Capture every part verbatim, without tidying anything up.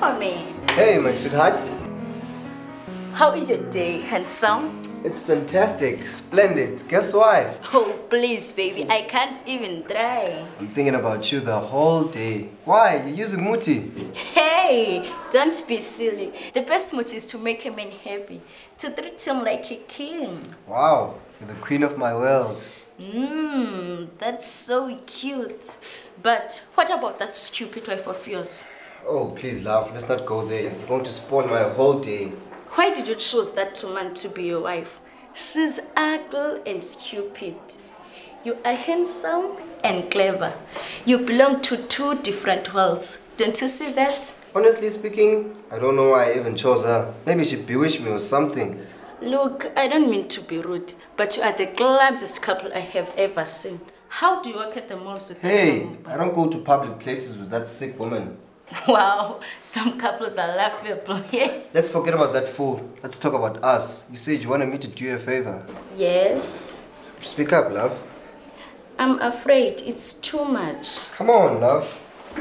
nab'ubomi. Hey, my sweetheart. How is your day, handsome? It's fantastic, splendid. Guess why? Oh, please, baby, I can't even try. I'm thinking about you the whole day. Why? You're using muti. Hey, don't be silly. The best motive is to make a man happy, to treat him like a king. Wow, you're the queen of my world. Mmm, that's so cute. But what about that stupid wife of yours? Oh, please, love, let's not go there. You're going to spoil my whole day. Why did you choose that man to be your wife? She's ugly and stupid. You are handsome and clever. You belong to two different worlds. Don't you see that? Honestly speaking, I don't know why I even chose her. Maybe she bewitched me or something. Look, I don't mean to be rude, but you are the clumsiest couple I have ever seen. How do you work at the malls with Hey, that I don't go to public places with that sick woman. Wow, some couples are laughable, yeah? Let's forget about that fool. Let's talk about us. You said you wanted me to do you a favor. Yes. Speak up, love. I'm afraid it's too much. Come on, love.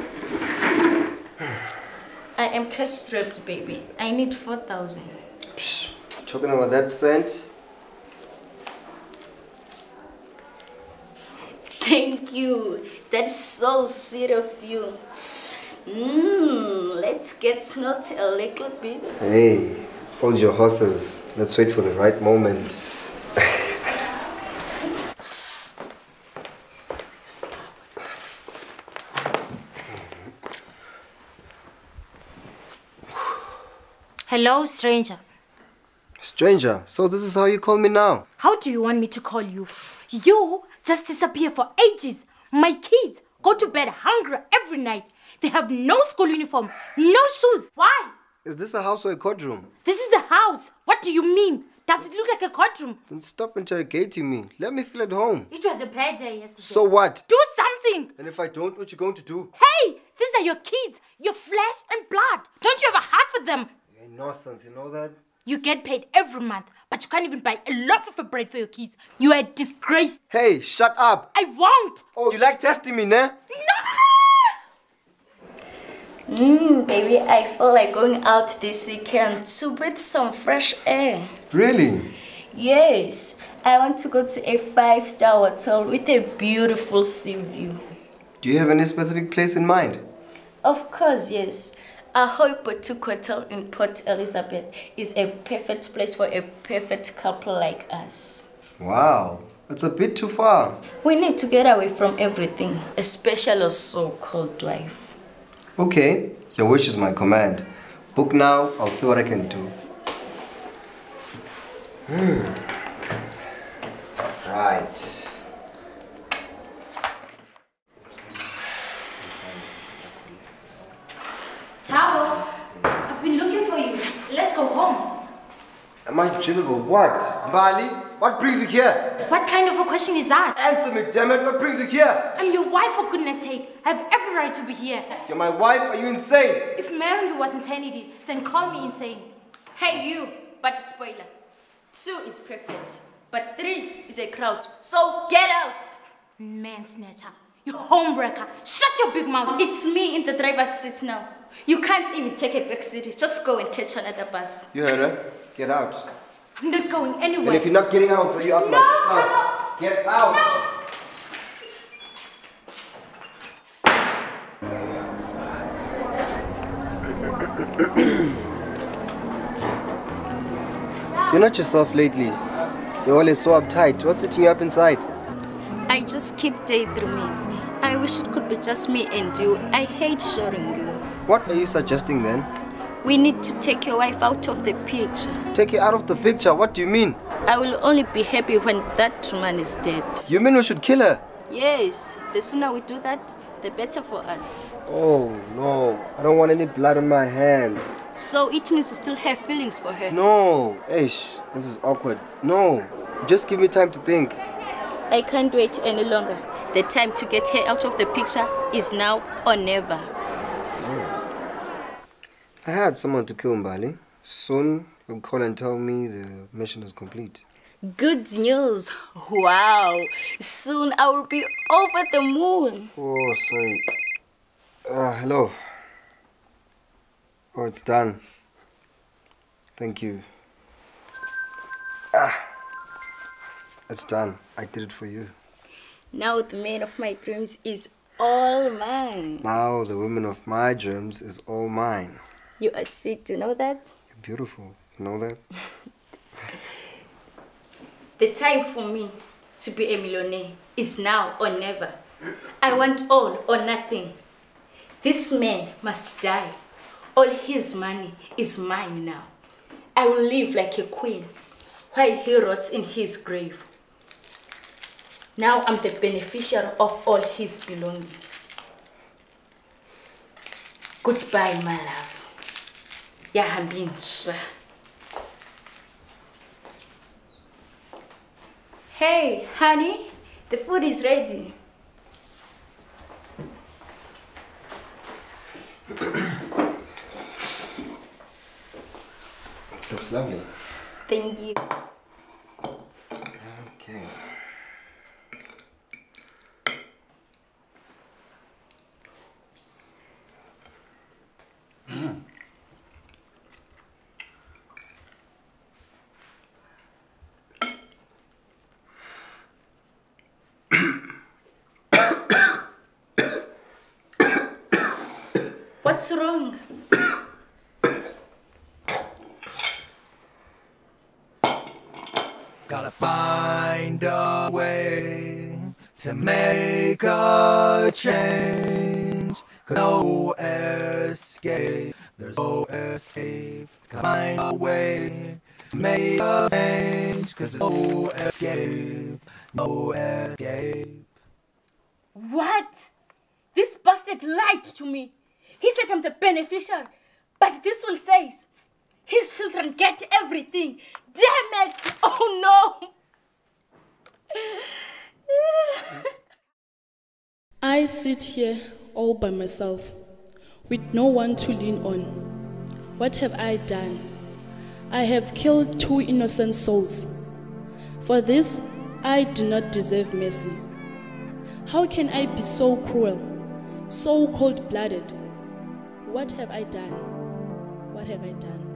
I am cash strapped, baby. I need four thousand. Psh, talking about that cent? Thank you. That's so sweet of you. Mmm, let's get snotty a little bit. Hey, hold your horses. Let's wait for the right moment. Hello, stranger. Stranger, so this is how you call me now? How do you want me to call you? You just disappear for ages. My kids go to bed hungry every night. They have no school uniform, no shoes. Why? Is this a house or a courtroom? This is a house. What do you mean? Does it look like a courtroom? Then stop interrogating me. Let me feel at home. It was a bad day yesterday. So what? Do something. And if I don't, what you going to do? Hey, these are your kids, your flesh and blood. Don't you have a heart for them? You're nonsense, you know that? You get paid every month, but you can't even buy a loaf of bread for your kids. You are a disgrace. Hey, shut up. I won't. Oh, you like testing me, nah? No! Mmm, baby, I feel like going out this weekend to breathe some fresh air. Really? Yes, I want to go to a five-star hotel with a beautiful sea view. Do you have any specific place in mind? Of course, yes. Ahoy Boutique Hotel in Port Elizabeth is a perfect place for a perfect couple like us. Wow, that's a bit too far. We need to get away from everything, especially a so-called wife. Okay, your wish is my command. Book now, I'll see what I can do. Hmm. Right. Towels, I've been looking for you. Let's go home. Am I dribbable? What? Bali, what brings you here? What kind of a question is that? Answer me, damn it, what brings you here? I'm your wife, for goodness sake. I have every right to be here. You're my wife, are you insane? If marrying you was insanity, then call me insane. Hey you, but spoiler. Two is perfect, but three is a crowd. So get out! Man snatcher, you homebreaker. Shut your big mouth. It's me in the driver's seat now. You can't even take a back seat. Just go and catch another bus. You heard her? Get out. I'm not going anywhere. And if you're not getting out, I'll throw you out No, myself. Get out! You're not yourself lately. You're always so uptight. What's sitting you up inside? I just keep daydreaming. I wish it could be just me and you. I hate sharing you. What are you suggesting then? We need to take your wife out of the picture. Take it out of the picture? What do you mean? I will only be happy when that woman is dead. You mean we should kill her? Yes, the sooner we do that, the better for us. Oh, no. I don't want any blood on my hands. So it means you still have feelings for her? No. Ish, this is awkward. No. Just give me time to think. I can't wait any longer. The time to get her out of the picture is now or never. I had someone to kill Mbali. Soon he'll call and tell me the mission is complete. Good news. Wow. Soon I will be over the moon. Oh, sorry. Uh, hello. Oh, it's done. Thank you. Ah, it's done. I did it for you. Now the man of my dreams is all mine. Now the woman of my dreams is all mine. You are sweet, you know that? You're beautiful, you know that? The time for me to be a millionaire is now or never. I want all or nothing. This man must die. All his money is mine now. I will live like a queen while he rots in his grave. Now I'm the beneficiary of all his belongings. Goodbye, my love. Yahambin sha. Hey, honey, the food is ready. Looks lovely. Thank you. Okay. Mm. What's wrong? Gotta find a way to make a change. 'Cause no escape, there's no escape. Gotta find a way to make a change. 'Cause there's no escape, no escape. What? This bastard lied to me. He said I'm the beneficiary, but this will say his children get everything. Damn it! Oh no! I sit here all by myself, with no one to lean on. What have I done? I have killed two innocent souls. For this, I do not deserve mercy. How can I be so cruel, so cold-blooded? What have I done? What have I done?